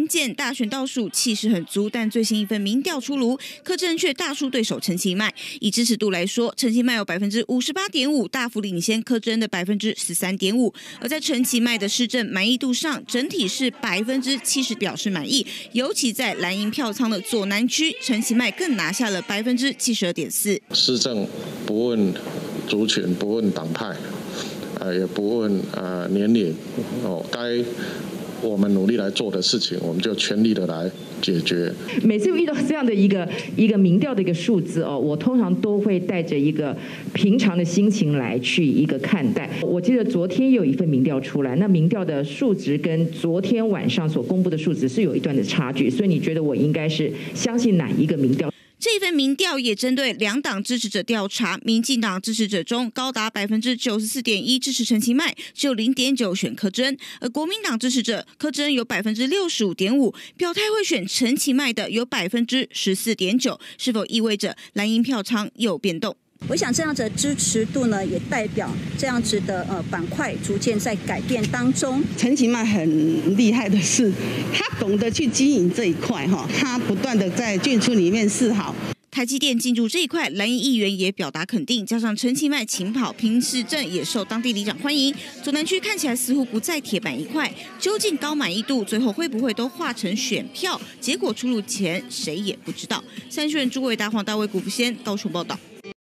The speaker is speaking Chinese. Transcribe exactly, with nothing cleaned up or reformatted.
键，大选倒数，气势很足，但最新一份民调出炉，柯震却大输对手陈其迈。以支持度来说，陈其迈有百分之五十八点五，大幅领先柯震的百分之十三点五。而在陈其迈的施政满意度上，整体是百分之七十表示满意，尤其在蓝营票仓的左南区，陈其迈更拿下了百分之七十二点四。 施政不问族群，不问党派。呃，也不问呃年龄哦，该我们努力来做的事情，我们就全力的来解决。 每次遇到这样的一个一个民调的一个数字哦，我通常都会带着一个平常的心情来去一个看待。我记得昨天有一份民调出来，那民调的数值跟昨天晚上所公布的数值是有一段的差距，所以你觉得我应该是相信哪一个民调？ 这份民调也针对两党支持者调查，民进党支持者中高达百分之九十四点一支持陈其迈，只有零点九选柯震；而国民党支持者柯震有百分之六十五点五，表态会选陈其迈的有百分之十四点九，是否意味着蓝营票仓有变动？ 我想这样子的支持度呢，也代表这样子的呃板块逐渐在改变当中。 陈其迈很厉害的是，他懂得去经营这一块哈，他不断的在眷村里面示好。 台积电进驻这一块，蓝营议员也表达肯定，加上陈其迈勤跑拼市政，也受当地里长欢迎。左南区看起来似乎不再铁板一块，究竟高满意度最后会不会都化成选票？结果出炉前谁也不知道。三选朱伟达、黄大卫、古福先高雄报道。